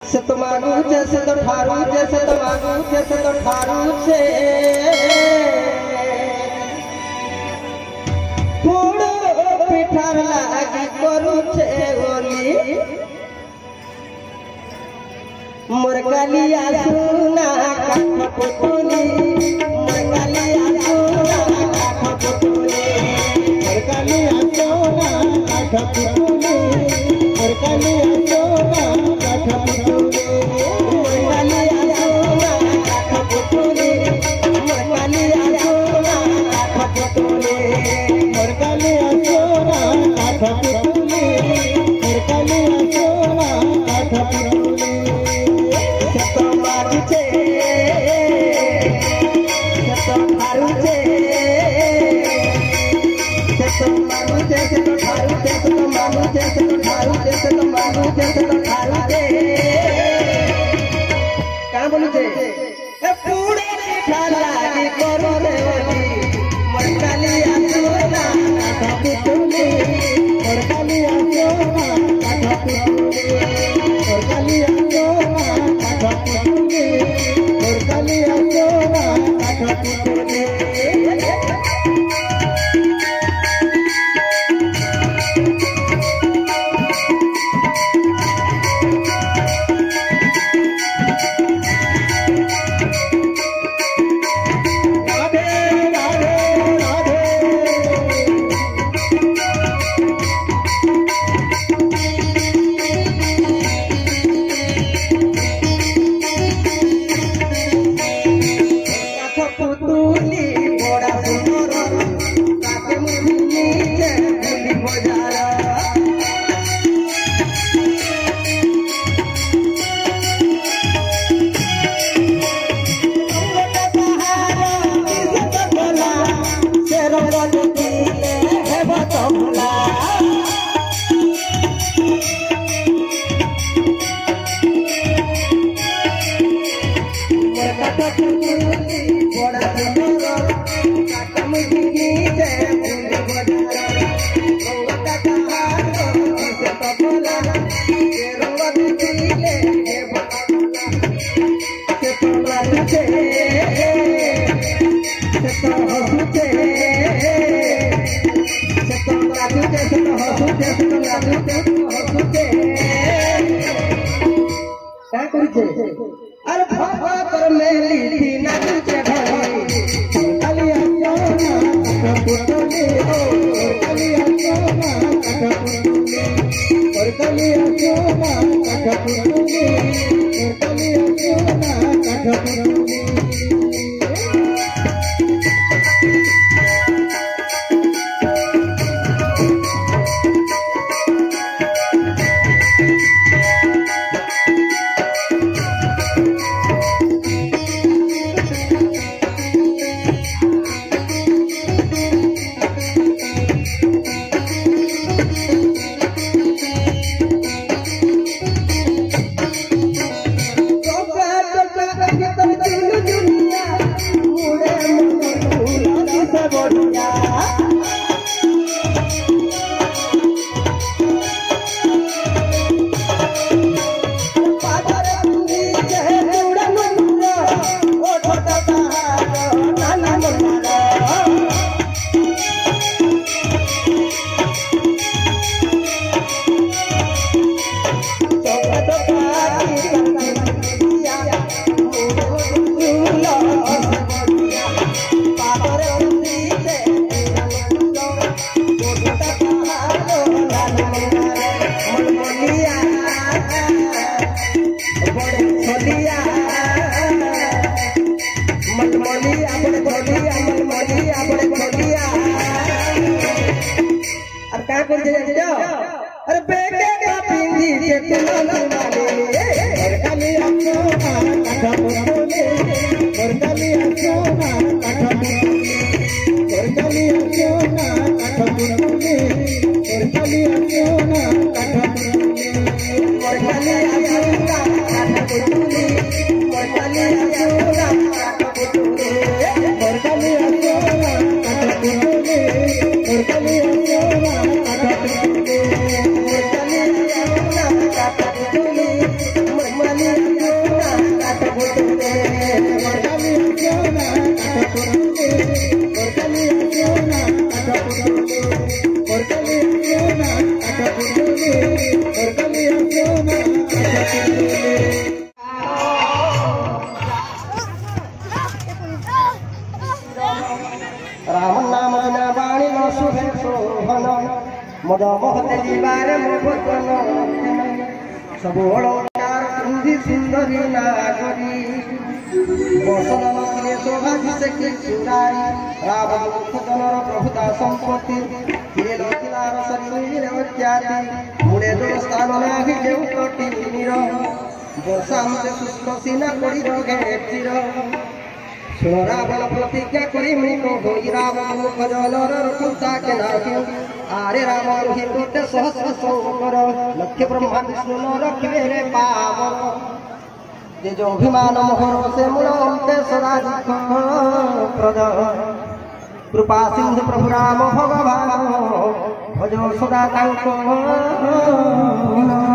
से तो मांगू जैसे तो ठारू जैसे तो मांगू जैसे तो ठारू से थोड़ो पिठार लागी करू छे ओली मोर कालिया सुना काठ पुतुली मोर कालिया सुना काठ पुतुली मोर कालिया सुना काठ पुतुली मोर कालिया सुना काठ पुतुली मोर कालिया सुना काठ पुतुली मोर कालिया सुना काठ पुतुली मोर कालिया सुना काठ पुतुली मोर कालिया सुना काठ पुतुली क्या बोलू छे पूरे लागी करू रे मोर कालिया सोना काठ पुतुली मोर कालिया सोना काठ पुतुली मोर कालिया सोना काठ पुतुली मोर कालिया सोना काठ पुतुली अरे भावा पर मेली थी नाचे भाई कालिया सोना काठ पुतुली और कालिया सोना काठ पुतुली और कालिया सोना काठ पुतुली और कालिया सोना काठ पुतुली अरे बेटे का पिंदी के तुलना माने कालिया सोना काठ पुतुली और कालिया सोना काठ पुतुली और कालिया सोना काठ पुतुली और कालिया सोना काठ पुतुली और कालिया सोना काठ पुतुली और कालिया सोना काठ पुतुली और कालिया सोना काठ पुतुली और कालिया सोना काठ पुतुली पिंडोले मोर कलिया सोना काठ पिंडोले राम नाम बिना वाणी न शुभे शोभन मद मोहते जीवारे मोहन सब अलंकार पिंधि सुंदरी नागरी बसन नथिले शोभा से कि चुराई रावण मुख जनर प्रभुता संपत्ति किए लखिलार शरीर अत्याति मुड़े दो स्थान नाही जेउ कटी निर वर्षा मते शुष्क सीना करी रगे चिर सुन रावण प्रतिज्ञा करी मुख होई रावण मुख जनर रखुता के नाही आरे रावण ही कोटे सहस्र संकर लक्ष ब्रह्मा विष्णु न रखिबे रे पावर तेजो अभिमान मोहर से मूलते सदा प्रद कृपा सिंधु प्रभु राम भगवान भजो सदा तांको